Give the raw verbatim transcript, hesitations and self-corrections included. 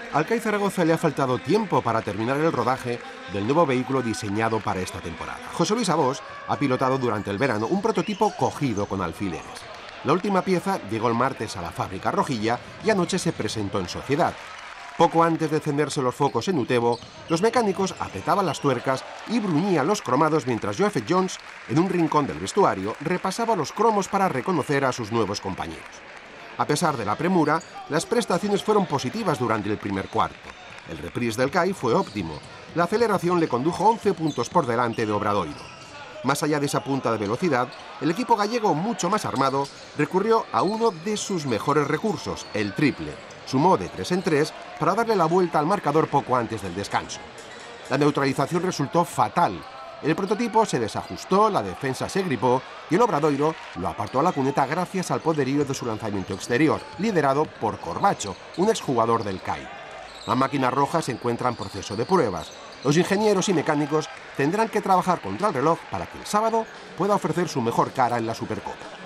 Al C A I Zaragoza le ha faltado tiempo para terminar el rodaje del nuevo vehículo diseñado para esta temporada. José Luis Abós ha pilotado durante el verano un prototipo cogido con alfileres. La última pieza llegó el martes a la fábrica Rojilla y anoche se presentó en sociedad. Poco antes de encenderse los focos en Utebo, los mecánicos apretaban las tuercas y bruñían los cromados mientras Geoff Jones, en un rincón del vestuario, repasaba los cromos para reconocer a sus nuevos compañeros. A pesar de la premura, las prestaciones fueron positivas durante el primer cuarto. El reprise del C A I fue óptimo. La aceleración le condujo once puntos por delante de Obradoiro. Más allá de esa punta de velocidad, el equipo gallego, mucho más armado, recurrió a uno de sus mejores recursos, el triple. Sumó de tres en tres para darle la vuelta al marcador poco antes del descanso. La neutralización resultó fatal. El prototipo se desajustó, la defensa se gripó y el Obradoiro lo apartó a la cuneta gracias al poderío de su lanzamiento exterior, liderado por Corbacho, un exjugador del C A I. La máquina roja se encuentra en proceso de pruebas. Los ingenieros y mecánicos tendrán que trabajar contra el reloj para que el sábado pueda ofrecer su mejor cara en la Supercopa.